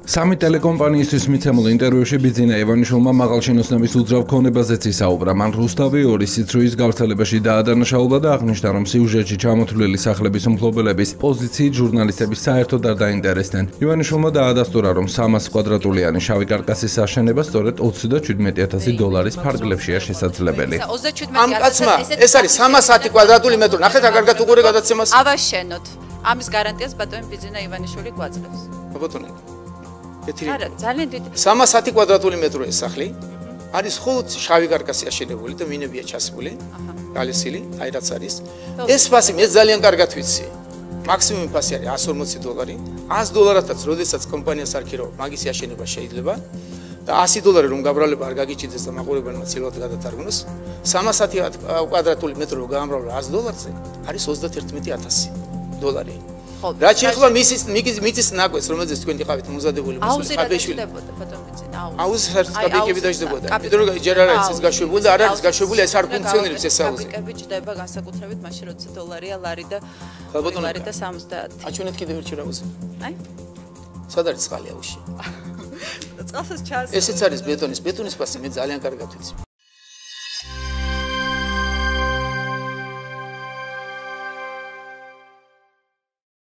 Სამი ტელეკომპანიისთვის მიცემულ ინტერვიუში ბიძინა ივანიშვილმა მაღალშინოსნების უძრავ ქონებაზეც ისაუბრა. მან რუსთავი 2 სიცრუის გავრცელებაში დაადანაშაულა და აღნიშნა, რომ სიუჟეტში ჩამოთვლილი სახლების უმფლობელების პოზიციით ჟურნალისტები საერთოდ არ დაინტერესდნენ. ივანიშვილმა დაადასტურა, რომ 300 კვადრატულიანი შავი კარკასის აშენება სწორედ $27,000 ფარგლებშია შესაძლებელი. ამ კაცმა ეს არის 300 კვადრატული მეტრი. ნახეთ რა კარგად უყურე გადაცემას. ავაშენოთ. ამის გარანტიას ბატონი ბიძინა ივანიშვილი გვაძლევს. ბატონო. არა, ძალიან დიდი. 300 კვადრატული მეტრი ეს სახლი. არის მხოლოდ შავი კარკასი აშენებული და მინებია ჩასმული. გალესილი, აი რაც არის. ეს ფასი მე ძალიან კარგად ვიცი. მაქსიმუმი ფასი არის $140. $100-ათაც, როდესაც კომპანიას არ ქირო, მაგის აშენება შეიძლება. და $100 რომ გაბრალება არ გაგიჭირდეს და მაყურებელმა ცილად გადათარგმნოს 300 კვადრატული მეტრი რომ გაამრავლო $100-ზე არის $31,000. რა შეიძლება მიწის ნაკვეთს რომელზეც თქვენ იყავით მომზადებული მოსული ხაბეშვილი ბატონო ბიძინა აუზი საერთოდ კაპიკები დაждდებოდა იმიტომ რომ ჯერ არ არის ეს გაშვებული და არ არის გაშვებული ეს არ ფუნქციონირებს ეს აუზი კაპიკები ჯდება განსაკუთრებით მაშინ როცა $1 ლარი და ლარი და 70 აჩვენეთ კიდევ ერთი რაუზი აი სად არის წყალი აუზში წყალსაც ჩას ესეც არის ბეტონის ფასი მე ძალიან კარგად ვიცი